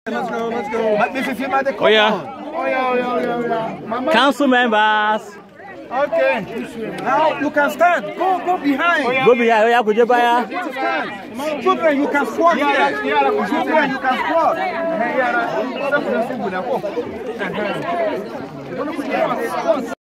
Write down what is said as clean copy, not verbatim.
Let's go, let's go. Oh yeah. Oh yeah. Mama. Council members. Okay. Now you can stand. Go behind. Go behind. Oh yeah, could you buy? Children, you can squat here. Children, you can squat.